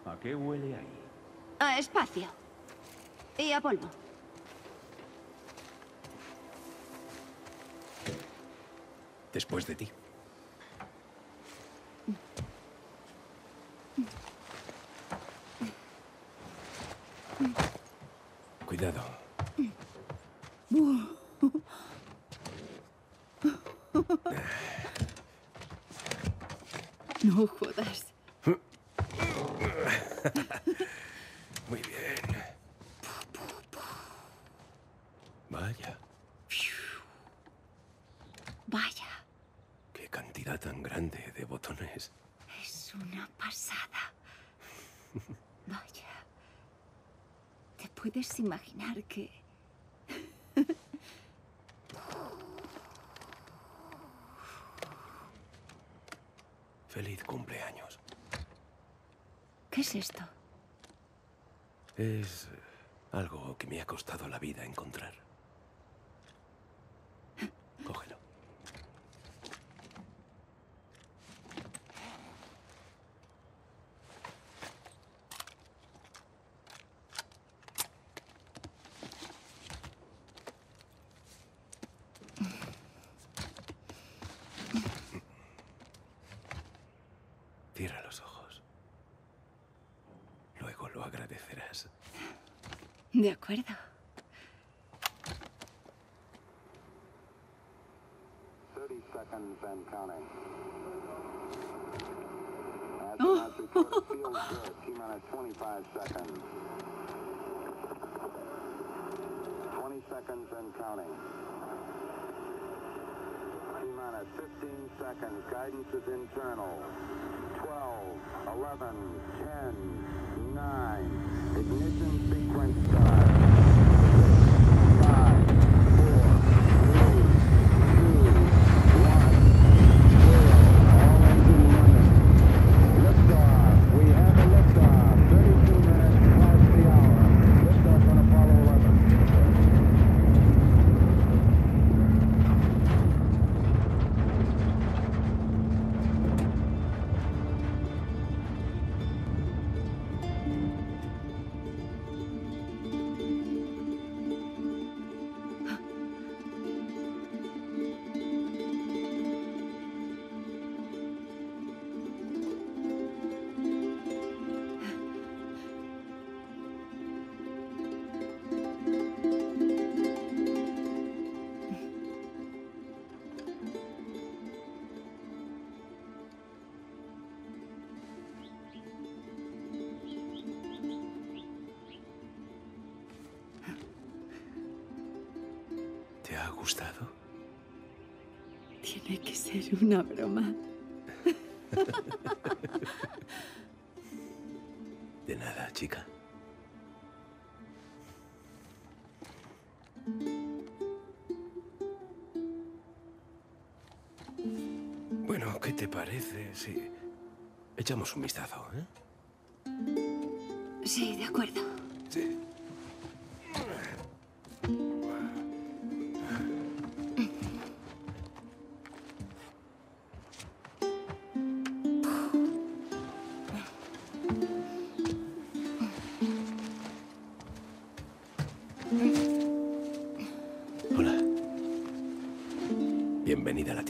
¿A qué huele ahí? A espacio. Y a polvo. Después de ti. Cuidado. No jodas. Muy bien. Vaya. Vaya, Qué cantidad tan grande de botones. es una pasada. Vaya. ¿Te puedes imaginar que... Feliz cumpleaños. ¿Qué es esto? Es algo que me ha costado la vida encontrar. Cógelo. Cierra los ojos. Luego lo agradecerás. De acuerdo. Seconds and counting. Astronauts report a field good. T-minus 25 seconds. 20 seconds and counting. T-minus 15 seconds. Guidance is internal. 12, 11, 10, 9. Ignition sequence start. 5, 4, 3, 2, 1, 0. All engine running. Liftoff. We have a liftoff. 32 minutes past the hour. Liftoff on Apollo 11. ¿Te ha gustado? Tiene que ser una broma. De nada, chica. Bueno, ¿qué te parece si echamos un vistazo, Sí, de acuerdo. Sí. Hola. Bienvenida a la Tierra.